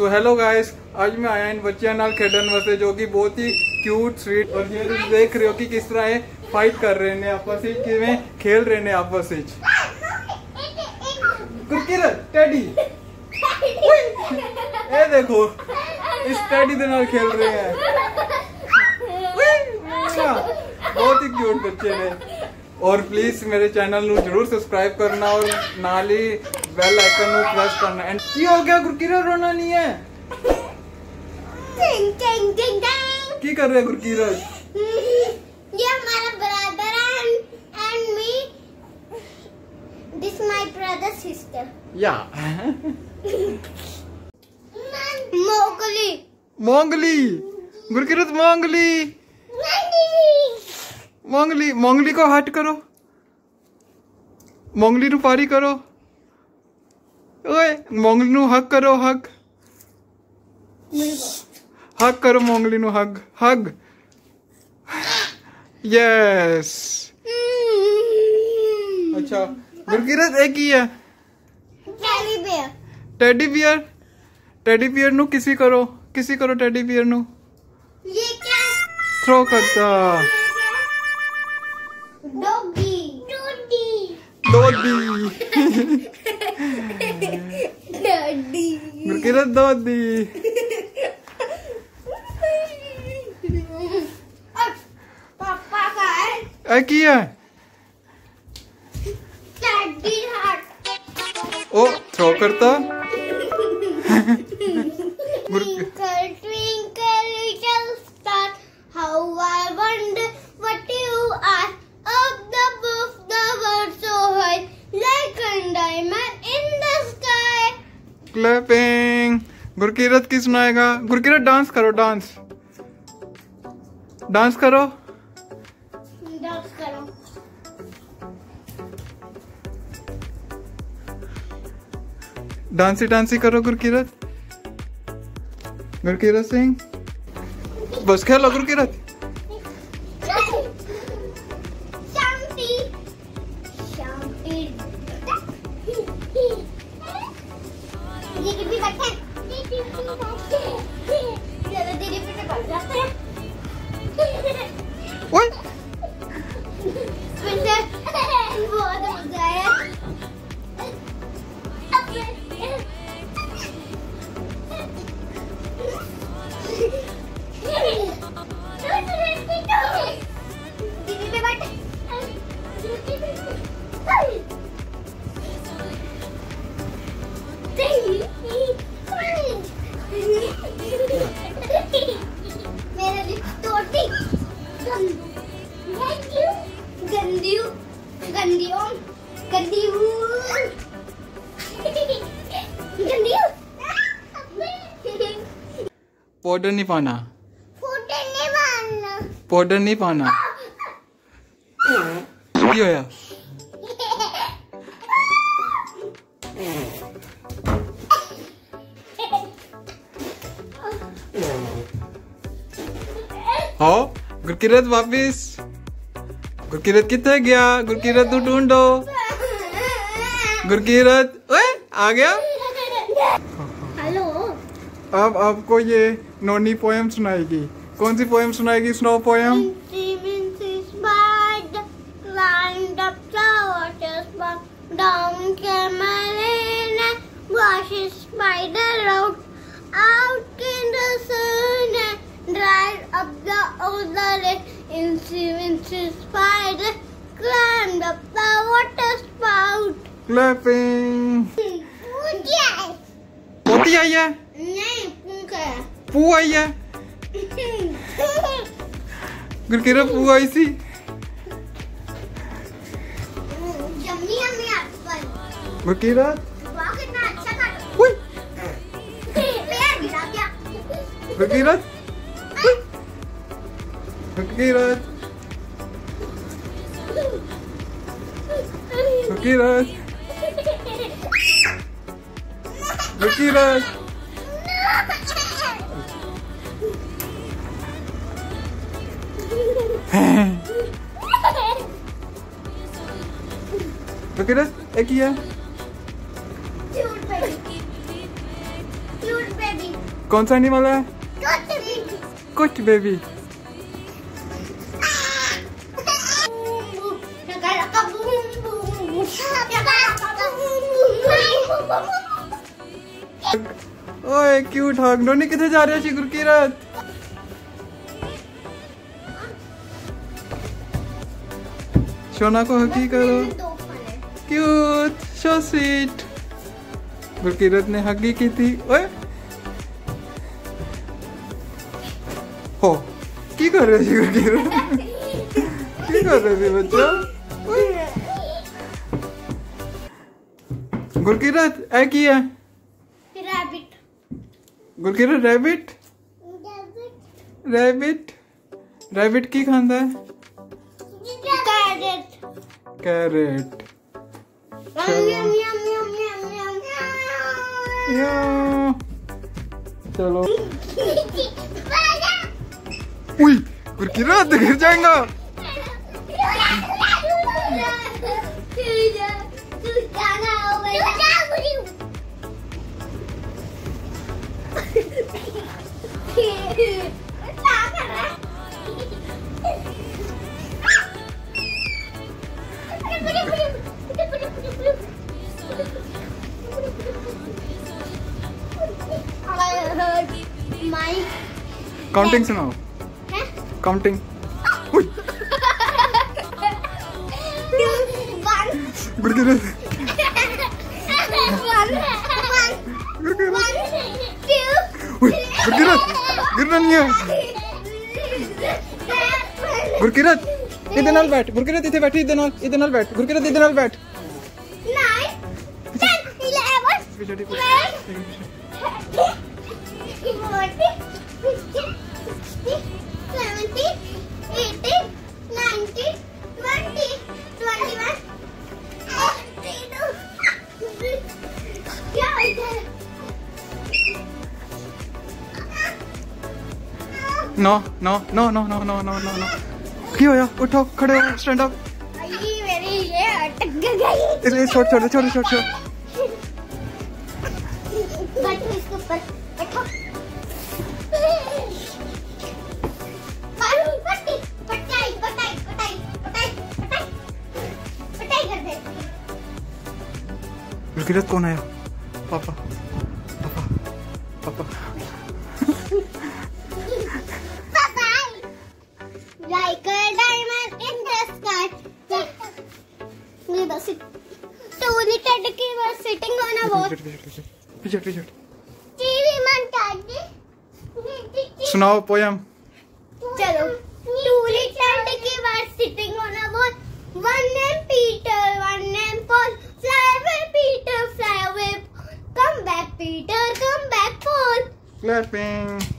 So hello guys, आज मैं आया इन बच्चों नाल खेडन वास्ते जो कि बहुत ही क्यूट स्वीट और ये तुम देख रहे हो कि किस तरह ये फाइट कर रहे ने आपस में, किवें खेल रहे ने आपस में। गुरकिरत टेडी ए देखो इस टेडी दे नाल खेल रहे हैं। बहुत ही क्यूट बच्चे ने। और प्लीज मेरे चैनल नू जरूर सब्सक्राइब करना और नाल ही बेल आइकन नू प्रेस करना। एंड की हो गया गुरकिरत, रोना नहीं है? की कर रहे गुरकिरत? ये हमारा brother and me, this my brother sister. या मोंगली मोंगली गुरकिरत, मोंगली मोंगली मोंगली को हट करो, मोंगली नु पारी करो। ओए मोंगली नु हक करो, हक हक करो मोंगली नु, हग हग। यस अच्छा गुरकिरत एक ही है teddy bear. Teddy bear, teddy bear नु किसी करो टेडी बियर नु। ये क्या? थ्रो करता। डॉगी डॉडी दोदी डॉडी गुरकिरत दोदी। पापा का है एक ही है। Teddy heart. ओ थ्रो करता। Twinkle twinkle little star, how I wonder what you are. Up above the world so high, like a diamond in the sky. Clapping. Gurkirat की सुनाएगा? गुरकिरत डांस करो, डांस डांस करो। डांस करो। डांसी करो गुरकिरत। गुरकिरत सिंह बस खेलो गुरकिरत। शांति शांति। दीदी भी बैठे, दीदी भी बैठे। चलो दीदी भी बैठ जाते हैं। ओए मुझे बहुत मजा आया। दीदी पे बैठ। मेरा लिप्स तोड़ती। गंदी गंदी गंदी पाउडर नहीं पाना, फूटे नहीं मारना। पाउडर नहीं पाना। की होया? हाँ गुरकिरत वापिस। गुरकिरत कितने गया? गुरकिरत तू ढूंढो। गुरकिरत ओए आ गया। हेलो। अब आपको ये नोनी पोएम सुनाएगी। कौन सी पोएम सुनाएगी? Snow poem. Climbed up the water spout, down came a rain and washed his spider out in the sun and dried up the other lake. Incy spider climbed up the water spout. Clapping. पोती आई है? नहीं, पूंछ है। पू आई है? गुरकिरत पू आई सी। गुरकिरत कितना अच्छा था। पैर गिरा दिया। गुरकिरत गुरकिरत गुरकिरत गुरकिरत गुरकिरत एक ही है। Cute baby. Cute baby. कौन सा एनिमल है? कुछ बेबी। ओए क्यूट हग नोनी किथे जा रहे हो गुरकीरत? सोना को हगी करो। Cute so sweet. गुरकीरत ने हगी की थी। ओए हो की कर रहे थे गुरकीरत? की कर रहे थे बच्चा? गुरकीरत ऐ की है? Rabbit. Gurkirat rabbit? Rabbit rabbit की खांदा है? कैरेट। कैरेट। चलो उई गुरकीरत गिर जाएगा। काउंटिंग सुनाओ। काउंटिंग। गुरकीरत गुरकीरत गिरना नहीं है। गुरकीरत इधर नाल बैठ। गुरकीरत इथे बैठी। इधर नाल बैठ। गुरकीरत इधर नाल बैठ। 9 10 11 no no no no no no no no no क्यों होया? उठो खड़े हो स्टैंड अप। मेरी ये अटक गई। इसलिए छोड़ छोड़ छोड़ छोड़ छोड़। बैठो इसके ऊपर बैठो। पट्टी पटाई पटाई पटाई पटाई पटाई पटाई कर दे। गुरकीरत कौन आया? पापा पापा पापा। Like a diamond in the sky. ये बस 2 little kid was sitting on a wall. TV man daddy. सुनाओ पोयम। चलो 2 little kid was sitting on a wall. One named Peter, one named Paul. Fly away Peter, fly away. Come back Peter, come back Paul. Clapping.